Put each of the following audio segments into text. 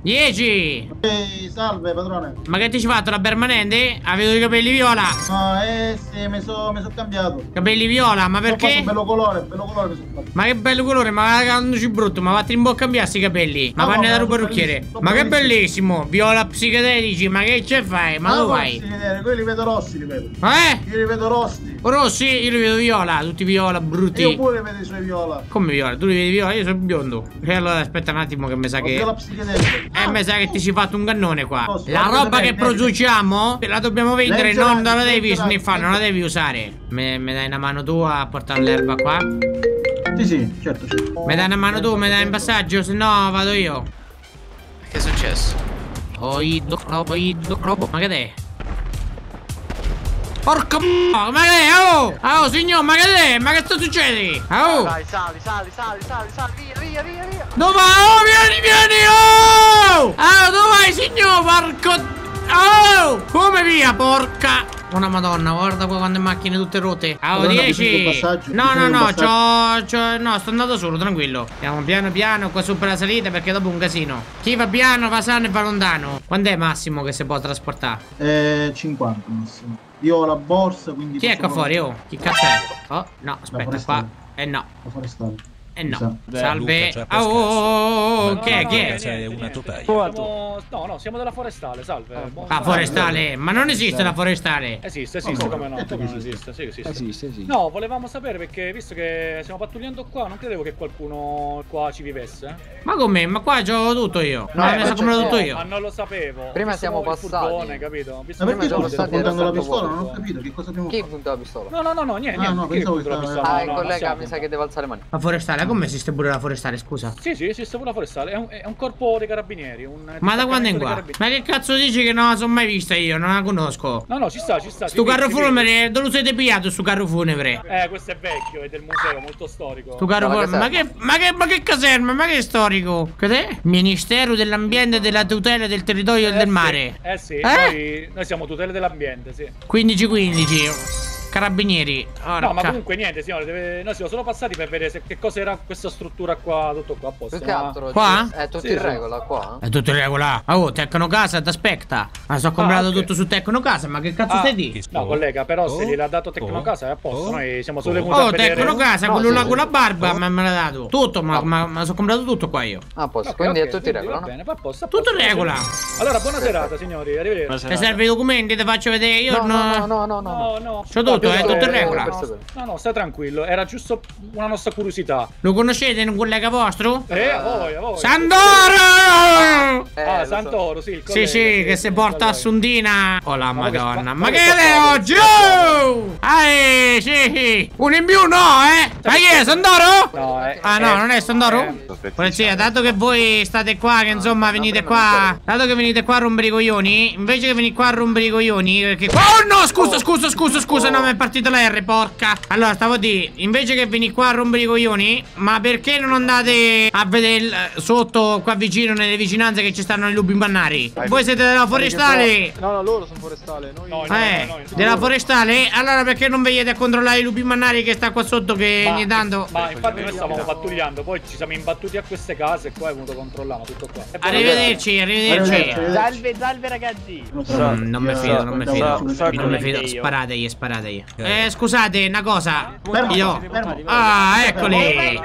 10. Ehi, salve padrone. Ma che ti ci fatto la permanente? Avevo i capelli viola. No, sì, mi so cambiato. Capelli viola, ma Ho fatto perché? un bello colore mi sono fatto. Ma che bello colore, ma andoci brutto, ma vatti in bocca a cambiare sti capelli. Ma No, vanno ma da un sono parrucchiere. bellissimo, Ma che sono bellissimo, viola psichedelici, ma che ce fai? Ma dove vai? Quelli li vedo rossi, li vedo. Io li vedo rossi. Rossi, io li vedo viola, tutti viola, brutti. Io pure vedo i suoi viola. Come viola? Tu li vedi viola? Io sono biondo. E allora aspetta un attimo che mi sa che... Viola psichedelica. Mi sa che ti ci fatto un cannone qua. Posso? La roba che produciamo la dobbiamo vendere, non la devi Leggerati. sniffare, non la devi usare. Me dai una mano tua a portare l'erba qua? Sì, certo. Mi dai una mano tu, mi dai in passaggio, se no vado io. Che è successo? Ma che è? Porca ma che è? Oh signor, ma che è? Ma che sta succedendo? Oh! Dai, sali, via. Dove vai? Oh, vieni! Oh! Dove vai, signor? Porco... Oh! Come via, porca... Una madonna, guarda qua quante macchine tutte rotte. Madonna, 10. No, sto andando solo, tranquillo. Andiamo piano piano qua su per la salita perché dopo un casino. Chi va piano va sano e va lontano. Quando è massimo che si può trasportare? 50 massimo. Io ho la borsa, quindi... Chi è qua fuori? Oh, chi cazzo è? Oh, no, aspetta qua. No. La forestale. No. Beh, Salve. Luca, c'è Chi è? Chi è? sei una topaia. No, siamo della forestale, salve. Forestale, ma non esiste la forestale. Esiste, come no? Come non esiste? Sì. Esiste, sì. No, volevamo sapere perché visto che stiamo pattugliando qua, non credevo che qualcuno qua ci vivesse. Ma come? Ma qua gioco tutto io. No, Me la sono comprato tutto io. Ma non lo sapevo. Prima siamo Visto il passati. furgone, capito? Visto Ma che perché siamo tu stai stati puntando la sotto pistola? vuoto. Non ho capito che cosa abbiamo Chi fatto. punta la pistola? No, niente. no, Chi pensavo che punta la stava- pistola? Il No, collega siamo. mi sa che deve alzare le mani. La forestale, come esiste pure la forestale, scusa? Sì, esiste pure la forestale. È un corpo dei carabinieri. Ma da quando è in qua? carabinieri. Ma che cazzo dici che non la sono mai vista io? Non la conosco. No, ci sta. Sto carro funebre, dove lo siete pigliato sto carro funebre? Questo è vecchio, è del museo, molto storico. Sto carro No, la funebre, ma che caserma? Ma che storico? Cos'è? Ministero dell'ambiente e della tutela del territorio e del mare. Sì. Noi siamo tutele dell'ambiente, sì. 15-15. Carabinieri. No, ma comunque niente, signore, noi siamo solo passati per vedere che cosa era questa struttura qua, tutto qua a posto. Più che altro Qua? è tutto Sì, in sì. regola qua. È tutto in regola. Oh, Tecnocasa, t'aspetta. Ma sto comprato ok. tutto su Tecnocasa, ma che cazzo stai di? No, collega, però se gliel'ha dato Tecnocasa è a posto, noi siamo solo venuti Oh, a vedere. Tecnocasa, No, quello sì, là sì. con la barba me l'ha dato. Tutto, ma sono comprato tutto qua io. A posto, Ok, quindi ok, è tutto in regola, va no? bene, va a posto, Tutto in regola. Allora, buona serata, signori, arrivederci. Ti serve i documenti? Ti faccio vedere io? No. No. C'ho tutto, è tutto in regola. No, stai tranquillo, era giusto una nostra curiosità. Lo conoscete, un collega vostro? A voi. Sandoro! Lo so. Santoro, sì, il Sì, collega, sì, che si porta a su Sundina. Oh la madonna. Ma che questo è oggi? Oh! Sì. Uno in più no, eh? Ma chi è, Sandoro? No, Ah no, non è Sandoro? Polizia, dato che voi state qua, che insomma venite qua, dato che venite qua a rompere i coglioni, invece che venire qua a rompere i coglioni, perché... Oh no, scusa, no, mi è partita la R, porca. Allora, stavo a dire, invece che venire qua a rompere i coglioni, ma perché non andate a vedere sotto, qua vicino, nelle vicinanze che ci stanno i lupi impannari? Voi siete della forestale? No, loro sono forestale. Noi... Della forestale? Allora perché non venite a controllare i lupi mannari che sta qua sotto che ogni tanto... Ma infatti noi stavamo pattugliando, poi ci siamo imbattuti a queste case e qua è venuto controllare tutto qua. Arrivederci. Salve ragazzi. Non mi fido. Sparategli. Scusate, una cosa. Io. Ah, eccoli.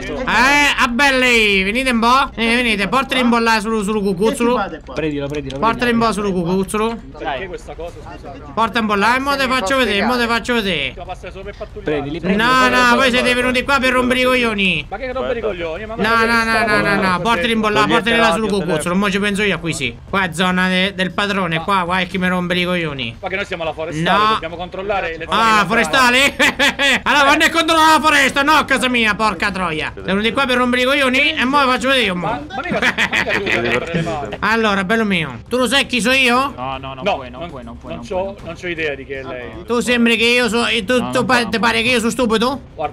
Belli. Venite un po'. Venite, portali un po' là sul cucuzzolo. Prendilo. Portali un po' sul cucuzzolo. Perché questa cosa, scusate? Porta un po' là e mo te faccio vedere. Dobbiamo passare solo per pattugliare. No, voi siete venuti qua per rompere i coglioni. Ma che rompere i coglioni? Ma No, portali in bolla, portali là sul cucuzzolo. Mo ci penso io qui, sì. Qua è zona del padrone, qua è chi mi rompe i coglioni. Ma che noi siamo alla forestale, No. dobbiamo controllare le zone Ah, naturali. forestale? Allora vanno a controllare la foresta, no a casa mia, porca troia. Siamo venuti qua per rompere i coglioni e mo vi faccio vedere io, mo. Ma mica tu devi prendere le mani. Allora, bello mio, tu lo sai chi so io? No, Non c'ho idea di chi è lei. Tu sembri che io so... ti pare che io sono stupido? Guarda signore,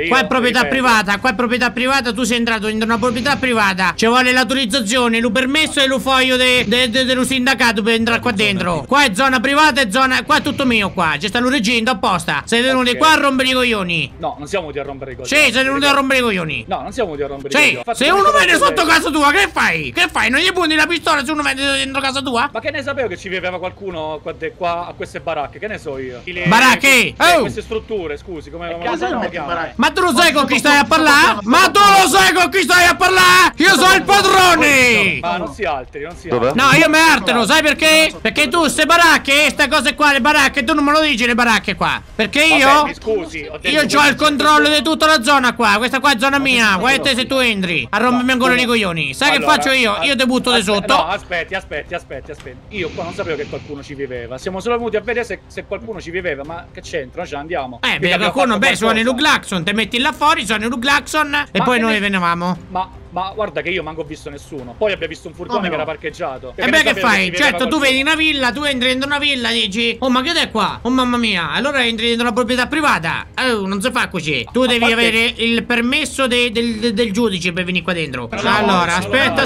Qua è proprietà privata, qua è proprietà privata. Tu sei entrato in una proprietà privata. Ci vuole l'autorizzazione, lo permesso e lo foglio dello sindacato per entrare qua dentro. Qua è zona privata e zona. Qua è tutto mio qua. Ci sta l'urigino apposta. Sei venuti qua a rompere i coglioni. No, non siamo venuti a rompere i coglioni. Sì, sei venuti a rompere i coglioni. No, non siamo venuti a rompere i coglioni. Se uno viene sotto casa tua, che fai? Che fai? Non gli punti la pistola se uno viene dentro casa tua? Ma che ne sapevo che ci viveva qualcuno qua a queste baracche? Che ne so io? Baracche? Oh! Queste strutture, scusi, come Casa chiamano? Ma tu lo sai con chi stai a parlare? Ma tu lo sai con chi stai a parlare? Io sono il padrone! Ma non si alteri, non si alteri. No, io mi altero, sai perché? Perché tu ste baracche, ste cose qua, le baracche, tu non me lo dici le baracche qua. Perché io? Vabbè, mi scusi, Io ho il controllo di tutta la zona qua. Questa qua è zona mia. Guarda se tu entri a rompermi ancora i coglioni. Sai che faccio io? Io ti butto di sotto. No, aspetti. Io qua non sapevo che qualcuno ci viveva. Siamo solo venuti a vedere se qualcuno ci viveva. Ma che c'entra? Noi ce ne andiamo. Beh, qualcuno, suona il Luglaxon. Te metti là fuori, suona il Luglaxon. E poi noi venivamo. Ma guarda che io manco ho visto nessuno. Poi abbiamo visto un furgone che era parcheggiato. E beh, che fai? Certo, tu vedi una villa, tu entri dentro una villa, dici: oh, ma che è qua? Oh, mamma mia. Allora entri dentro una proprietà privata. Oh, non si fa così. Tu devi avere il permesso del giudice per venire qua dentro. Allora, aspetta.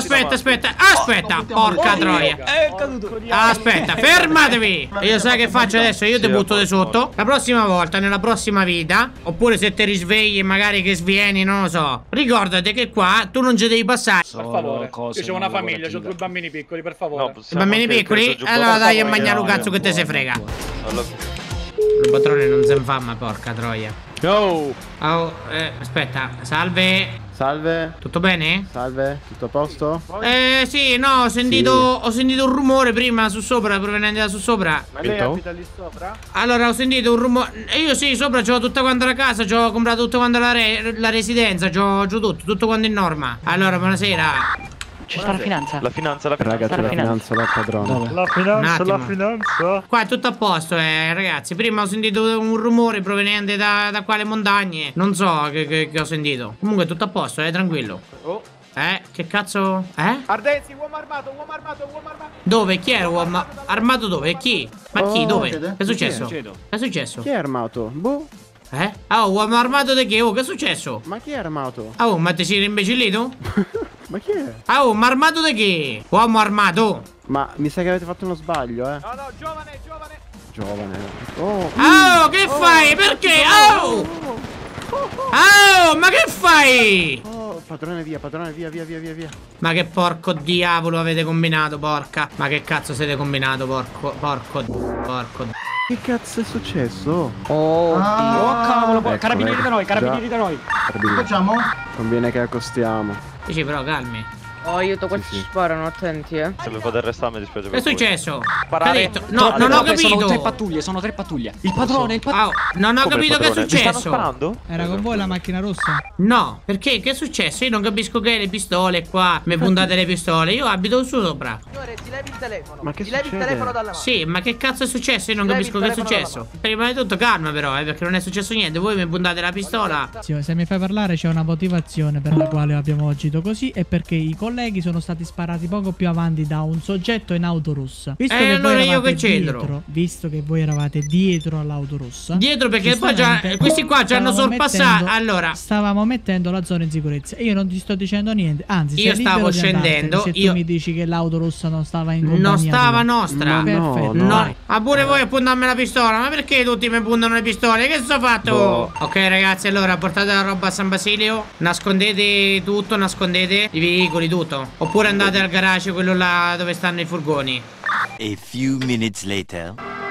Porca troia. Aspetta, fermatevi. Io sai che faccio adesso? Io ti butto di sotto. La prossima volta, nella prossima vita, oppure se ti risvegli e magari che svieni, non lo so, ricordate che qua tu non ci devi passare. Per favore, io ho una famiglia, ho 2 bambini piccoli, per favore. I bambini piccoli? Allora dai a mangiare un cazzo che te se frega. Il patrone non se ne fa, ma porca troia. Ciao. Oh, aspetta, salve. Salve. Tutto bene? Salve, tutto a posto? Sì, no, ho sentito un rumore prima su sopra, proveniente da su sopra. Ma lei abita lì sopra? Allora, ho sentito un rumore. Io sì, sopra c'ho tutta quanta la casa, c'ho comprato tutta quanta la residenza, c'ho tutto quanto in norma. Allora, buonasera. Ci sta la finanza. La finanza, ragazzi, la finanza, la padrona. La finanza. Qua è tutto a posto, ragazzi. Prima ho sentito un rumore proveniente da quale montagne. Non so che ho sentito. Comunque è tutto a posto, tranquillo. Oh. Che cazzo? Ardenzi, uomo armato. Dove? Chi era uomo armato? Dove? Chi? Ma chi? Dove? Che è successo? Che è successo? Chi è armato? Boh. Oh, uomo armato di che? Oh, che è successo? Ma chi è armato? Oh, ma ti sei rimbecillito? Ma chi è? Oh, ma armato di che? Uomo armato? Ma mi sa che avete fatto uno sbaglio, No, giovane. Oh, che fai? Perché? Ma che fai? Oh, padrone via. Ma che porco diavolo avete combinato, porca? Ma che cazzo siete combinato, porco. Che cazzo è successo? Oh, cavolo, ecco, carabinieri da noi, Che facciamo? Conviene che accostiamo. Sì, però calmi. Oh, aiuto, questi sparano, attenti, Se mi fate arrestare mi dispiace. Che è successo? Parare. No, non ho capito. Sono tre pattuglie. Il padrone. Non ho capito che è successo. Sparando? Era con voi la macchina rossa? No, perché? Che è successo? Io non capisco che le pistole qua. Mi puntate le pistole. Io abito su sopra. Signore, ti levi il telefono. Ma che ti levi il succede? telefono dalla mano. Sì, ma che cazzo è successo? Io non capisco che è successo. Prima di tutto calma però, perché non è successo niente. Voi mi puntate la pistola. Se mi fai parlare c'è una motivazione per la quale abbiamo agito così. È perché i colleghi sono stati sparati poco più avanti da un soggetto in auto rossa. Visto che allora voi io che eravate c'entro? Visto che voi eravate dietro all'auto rossa. Dietro perché poi già questi qua ci hanno sorpassato. Allora stavamo mettendo la zona in sicurezza. Io non ti sto dicendo niente. Anzi, io stavo scendendo. Se tu mi dici che l'auto rossa non stava in compagnia non stava tua. nostra. Perfetto. No. Ma pure voi a puntarmi la pistola. Ma perché tutti mi puntano le pistole? Che sto fatto? Ok ragazzi, allora portate la roba a San Basilio. Nascondete tutto, nascondete i veicoli, tutto. Oppure andate al garage, quello là dove stanno i furgoni. A few minutes later.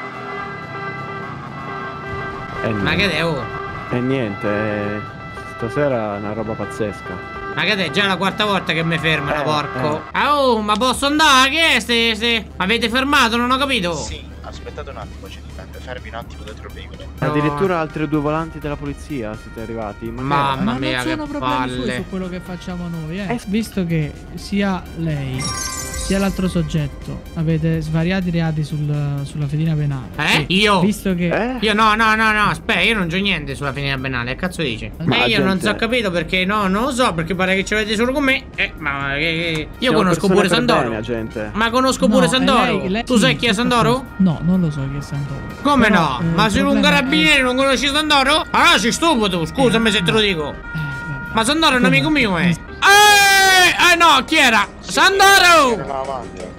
Ma che devo? E niente, stasera è una roba pazzesca. Ma che è già la quarta volta che mi fermano, porco. Oh, ma posso andare? Che è ste? Avete fermato? Non ho capito. Sì, aspettate un attimo, ci dipende. Fermi un attimo dietro il veicolo. Addirittura altre 2 volanti della polizia siete arrivati. Mamma mia, non sono che problemi palle. su quello che facciamo noi, Visto che sia lei sia l'altro soggetto avete svariati reati sulla fedina penale. Io? Visto che... Io no, aspetta, io non c'ho niente sulla fedina penale, che cazzo dici? Io non so capito perché, non lo so, perché pare che ci avete solo con me. Ma io conosco pure Sandoro. Ma conosco pure Sandoro. Tu sai chi è Sandoro? No, non lo so chi è Sandoro. Come no? Ma sei un carabiniere, non conosci Sandoro? Allora sei stupido, scusami se te lo dico. Ma Sandoro è un amico mio, no, chi era? Sandoro!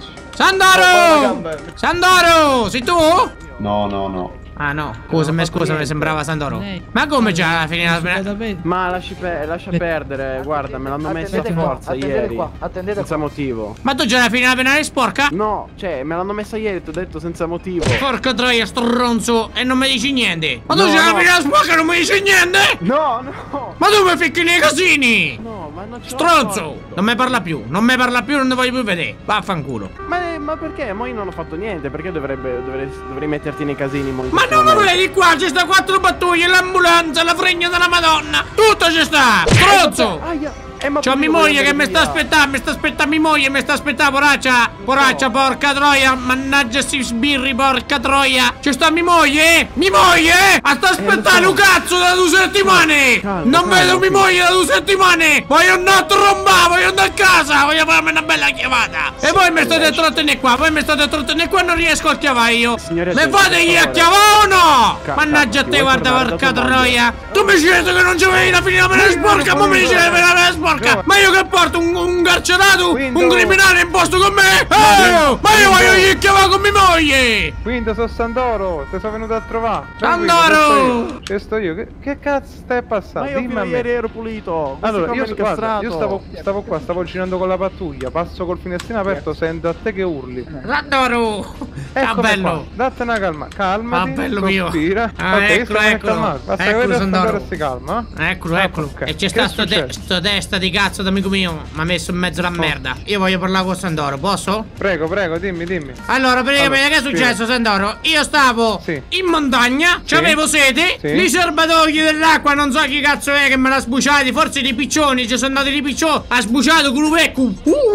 Sandoro! Sei tu? No. Ah no, scusami, sembrava Sandoro. Ma come già alla fine? Ma lascia perdere, guarda, me l'hanno messo a forza ieri. Senza motivo. Ma tu già alla fine la penale sporca? No, cioè, me l'hanno messa ieri, ti ho detto senza motivo. Porca troia, stronzo, e non mi dici niente. Ma tu già alla fine la sporca e non mi dici niente? No. Ma tu mi ficchi nei casini? No, ma non c'è. Stronzo! Non mi parla più, non ti voglio più vedere. Vaffanculo. Ma perché? Ma io non ho fatto niente, perché dovrei metterti nei casini, Ma non lo vedi qua? Ci sta 4 pattuglie, l'ambulanza, la fregna della Madonna. Tutto ci sta! Stronzo! C'ho mia moglie che mi sta aspettando, mia moglie, mi sta aspettando, poraccia, porca troia, mannaggia sti sbirri, porca troia. Ci sta mia moglie? Ma sta aspettando un cazzo da 2 settimane! Non vedo mia moglie da 2 settimane! Voglio andare a trombare, voglio andare a casa, voglio farmi una bella chiavata! E poi mi state a trattenere qua, e non riesco a chiavare io! Me fate gli a chiavare o no? Mannaggia a te, guarda, porca troia! Tu mi dici che non c'avevi la finita per la sporca, ma mi dici che la sporca! Ma io che porto un carcerato, un criminale in posto con me? Ma io voglio gli chiamare con mia moglie! Quindi sono Sandoro, ti sono venuto a trovare. Sandoro! Che sto io? Che cazzo stai passando? Ma io Dimmi a me. ieri ero pulito. Allora, io stavo qua, stavo girando con la pattuglia, passo col finestrino aperto, sento a te che urli. Sandoro! Bello! Date una calma, calmati, bello respira. Eccolo. Basta che vedi Sandoro si calma. Eccolo. E c'è sta sto testa di cazzo d'amico mio, mi ha messo in mezzo la merda. Io voglio parlare con Sandoro, posso? Prego, dimmi. Allora, praticamente che è successo, Sandoro? Io stavo in montagna, c'avevo sede, i serbatoi dell'acqua, non so chi cazzo è che me l'ha sbuciati, forse dei piccioni, ci sono andati dei piccioni, ha sbuciato Culupecco.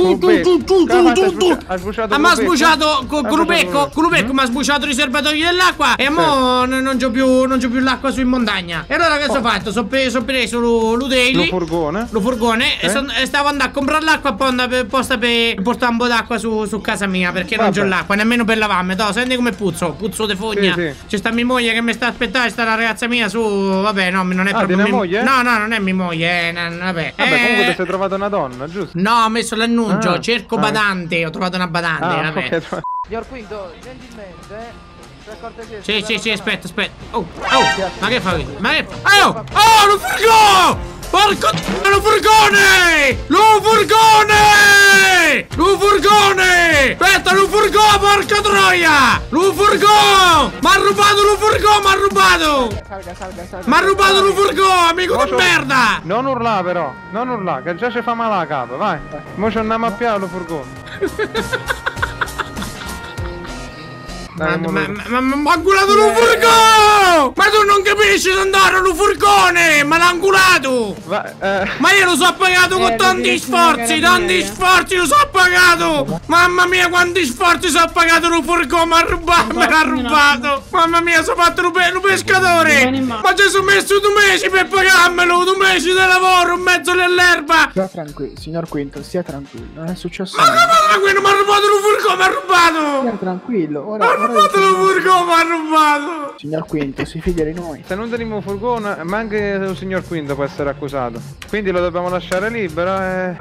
Ma ha sbuciato Culupecco, mi ha sbuciato i serbatoi dell'acqua e mo non c'ho più l'acqua su in montagna. E allora che ho fatto? Sono preso lo daily, lo furgone e stavo andando a comprare l'acqua apposta per portare un po' d'acqua su casa mia, perché non c'ho l'acqua nemmeno per lavarmi. Senti come puzzo di fogna. C'è sta mia moglie che mi sta aspettando, sta la ragazza mia su. Vabbè, no, non è proprio mia moglie. No, non è mia moglie, vabbè. Comunque ti sei trovato una donna, giusto? No, ho messo l'annuncio, cerco badante, ho trovato una badante, vabbè. Signor Quinto, gentilmente, per cortesia. Sì, aspetta. Oh, ma che fa? Lo furgone! Porco lo furgone! Aspetta, lo furgone, porca troia! Lo furgone! M'ha rubato lo furgone, Salga. M'ha rubato lo furgone, amico di merda! Non urlà però, che già ci fa male la capa, vai. Mo ci andiamo a piare lo furgone. Ma m'ha angolato lo furgone! Ma tu non capisci, Sandoro, lo furgone! Ma l'ha angolato! Ma io lo so pagato con tanti sforzi lo so pagato! Mamma mia, quanti sforzi so pagato lo furgone! Me l'ha rubato! Mamma mia, sono fatto lo pescatore! Ma ci sono messo 2 mesi per pagarmelo! 2 mesi di lavoro in mezzo all'erba! Stia tranquillo, signor Quinto, stia tranquillo, non è successo niente! Ma come tranquillo? Mi ha rubato lo furgone, mi ha rubato! Stia tranquillo, ora... Lo furgone mi ha rubato! Signor Quinto, si fida di noi. Se non teniamo furgone, ma anche il signor Quinto può essere accusato. Quindi lo dobbiamo lasciare libero e...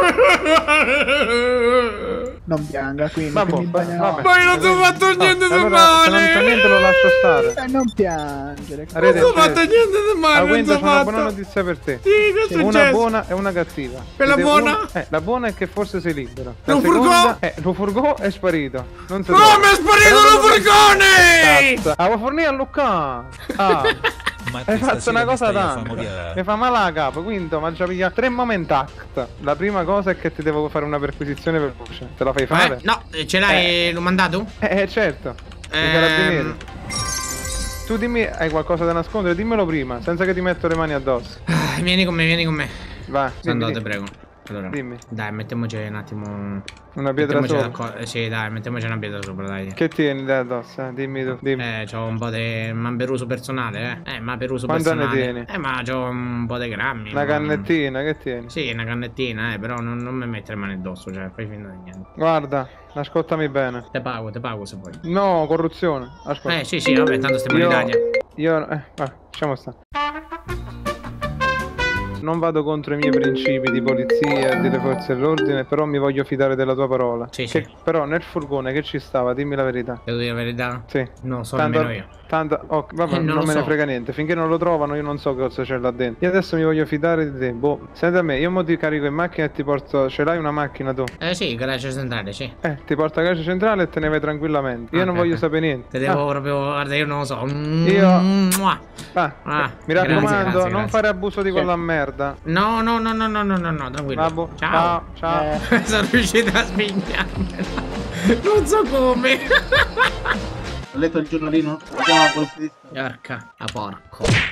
Non pianga, quindi. Ma io non ti ho fatto niente di male! Se non c'è niente lo lascio stare. Non piangere. Non ti ho fatto niente di male, Quinto, c'è una buona notizia per te. Sì, una buona e una cattiva. Per la buona? La buona è che forse sei libero. Lo furgone? Lo furgone è sparito. Non si mi è sparito lo furgone! Avevo fornito a Luca. Hai fatto una cosa tanto. Mi fa male la capo, quindi ma già piglia 3 moment act. La prima cosa è che ti devo fare una perquisizione per voce. Te la fai fare? No, ce l'hai l'ho mandato? Certo. I carabinieri. Tu dimmi, hai qualcosa da nascondere? Dimmelo prima, senza che ti metto le mani addosso. Vieni con me. Vai. Andate, prego. Allora, dimmi. Dai, mettiamoci un attimo. Una pietra sopra? Sì, dai, mettiamoci una pietra sopra, dai. Che tieni da addosso? Dimmi tu. Dimmi. C'ho un po' di mamperuso personale, ma per uso quanto personale. ne tieni? Ma c'ho un po' di grammi. Una cannettina, che tieni? Sì, una cannettina, però non mi mettere mani addosso, cioè, fai finta di niente. Guarda, ascoltami bene. Te pago se vuoi. No, corruzione. Ascolta. Sì, vabbè, tanto stiamo in Italia. Lasciamo stare. Non vado contro i miei principi di polizia e delle forze dell'ordine, però mi voglio fidare della tua parola. Sì. Però nel furgone che ci stava, dimmi la verità. Devo dire la verità? Sì. Non so nemmeno io. Vabbè, non me ne frega niente. Finché non lo trovano io non so cosa c'è là dentro. Io adesso mi voglio fidare di te. Boh, senti a me, io mo ti carico in macchina e ti porto. Ce l'hai una macchina tu? Sì, garage centrale, sì. Ti porto a garage centrale e te ne vai tranquillamente. Io non voglio sapere niente. Te devo proprio, guarda, io non lo so. Mi raccomando, grazie. non fare abuso di quella merda. No, tranquillo. Ciao. Sono riuscito a spignarmela. Non so come. Ho letto il giornalino? Andiamo alla polizia. Porca, a porco.